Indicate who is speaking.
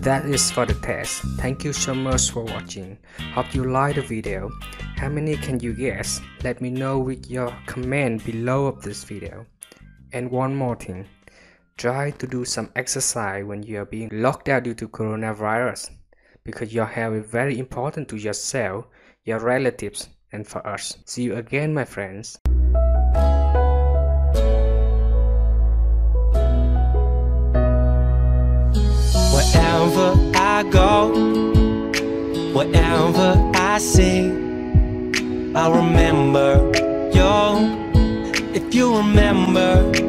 Speaker 1: that is for the test. Thank you so much for watching. Hope you like the video. How many can you guess? Let me know with your comment below of this video. And one more thing, try to do some exercise when you are being locked out due to coronavirus, because your health is very important to yourself, your relatives, and for us. See you again, my friends.
Speaker 2: Wherever I go, wherever I see, I'll remember you. If you remember